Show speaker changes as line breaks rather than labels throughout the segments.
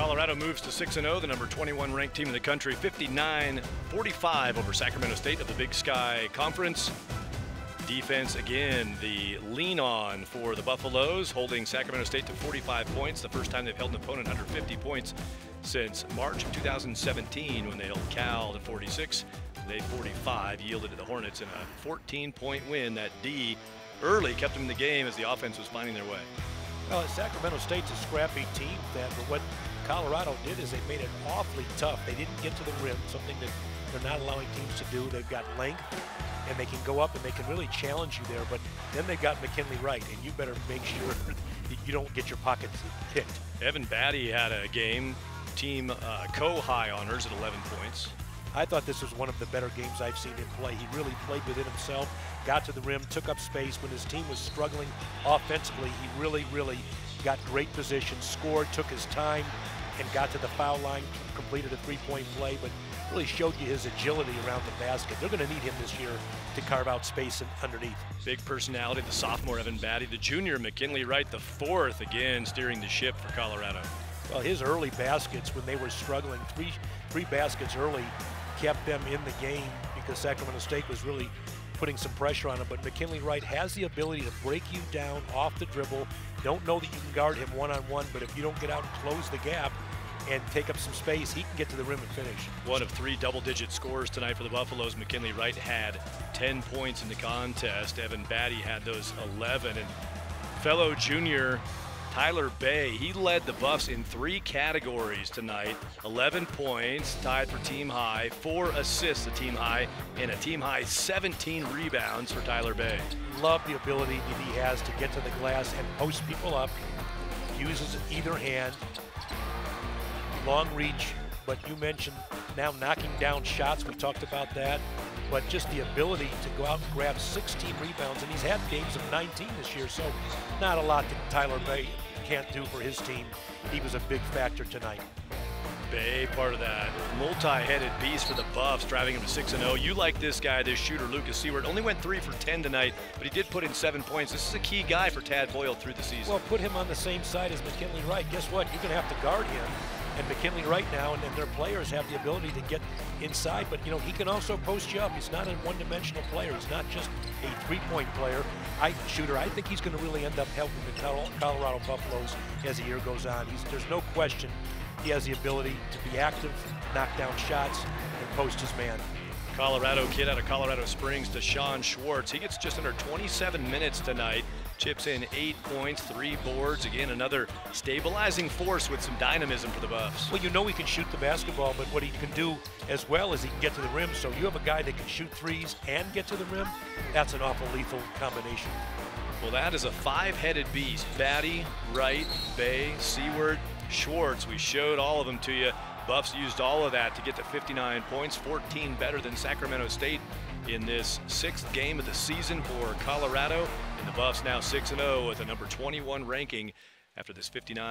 Colorado moves to 6-0, the number 21 ranked team in the country, 59-45 over Sacramento State of the Big Sky Conference. Defense, again, the lean on for the Buffaloes, holding Sacramento State to 45 points, the first time they've held an opponent under 50 points since March of 2017 when they held Cal to 46. They 45 yielded to the Hornets in a 14-point win. That D early kept them in the game as the offense was finding their way.
Well, Sacramento State's a scrappy team, but what Colorado did is they made it awfully tough. They didn't get to the rim, something that they're not allowing teams to do. They've got length, and they can go up and they can really challenge you there, but then they've got McKinley Wright, and you better make sure that you don't get your pockets picked.
Evan Batty had a game, team co-high honors at 11 points.
I thought this was one of the better games I've seen him play. He really played within himself, got to the rim, took up space. When his team was struggling offensively, he really got great position, scored, took his time, and got to the foul line, completed a three-point play, but really showed you his agility around the basket. They're going to need him this year to carve out space underneath. Big
personality, the sophomore Evan Batty, the junior McKinley Wright, the fourth, again steering the ship for Colorado.
Well, his early baskets when they were struggling, three baskets early, kept them in the game because Sacramento State was really putting some pressure on him. But McKinley Wright has the ability to break you down off the dribble. Don't know that you can guard him one-on-one, but if you don't get out and close the gap and take up some space, he can get to the rim and finish.
One of three double-digit scores tonight for the Buffaloes. McKinley Wright had 10 points in the contest. Evan Batty had those 11. And fellow junior Tyler Bay, he led the Buffs in 3 categories tonight. 11 points, tied for team high, 4 assists, a team high, and a team high 17 rebounds for Tyler Bay.
Love the ability that he has to get to the glass and post people up. Uses either hand, long reach, but you mentioned now knocking down shots. We talked about that. But just the ability to go out and grab 16 rebounds, and he's had games of 19 this year, so not a lot that Tyler Bay can't do for his team. He was a big factor tonight.
Bay, part of that multi-headed beast for the Buffs, driving him to 6-0. You like this guy, this shooter, Lucas Seward. Only went 3 for 10 tonight, but he did put in 7 points. This is a key guy for Tad Boyle through the season.
Well, put him on the same side as McKinley Wright. Guess what? You're going to have to guard him. And McKinley Wright now, and their players have the ability to get inside, but he can also post you up. He's not a one-dimensional player. He's not just a three-point player. I think he's going to really end up helping the Colorado Buffaloes as the year goes on. There's no question he has the ability to be active, knock down shots, and post his man.
Colorado kid out of Colorado Springs, Deshaun Schwartz. He gets just under 27 minutes tonight. Chips in 8 points, 3 boards. Again, another stabilizing force with some dynamism for the Buffs.
Well, he can shoot the basketball, but what he can do as well is he can get to the rim. So you have a guy that can shoot threes and get to the rim. That's an awful lethal combination.
Well, that is a 5-headed beast. Batty, Wright, Bay, Seward, Schwartz. We showed all of them to you. Buffs used all of that to get to 59 points, 14 better than Sacramento State in this 6th game of the season for Colorado. And the Buffs now 6-0 with a number 21 ranking after this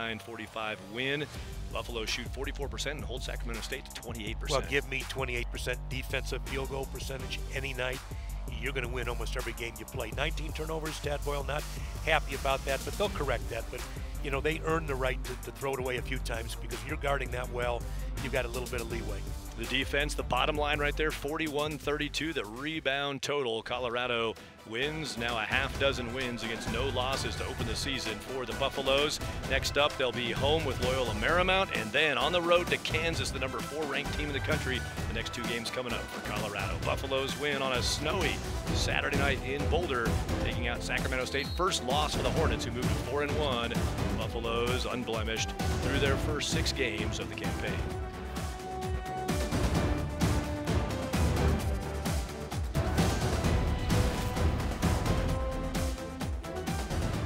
59-45 win. Buffalo shoot 44% and hold Sacramento State to 28%.
Well, give me 28% defensive field goal percentage any night. You're going to win almost every game you play. 19 turnovers, Tad Boyle not happy about that, but they'll correct that. But they earn the right to throw it away a few times because you're guarding that well. You've got a little bit of leeway.
The defense, the bottom line right there, 41-32, the rebound total. Colorado wins, now a half dozen wins against no losses to open the season for the Buffaloes. Next up, they'll be home with Loyola Marymount, and then on the road to Kansas, the number 4 ranked team in the country. The next 2 games coming up for Colorado. Buffaloes win on a snowy Saturday night in Boulder, taking out Sacramento State. First loss for the Hornets, who moved to 4-1. Buffaloes unblemished through their first 6 games of the campaign.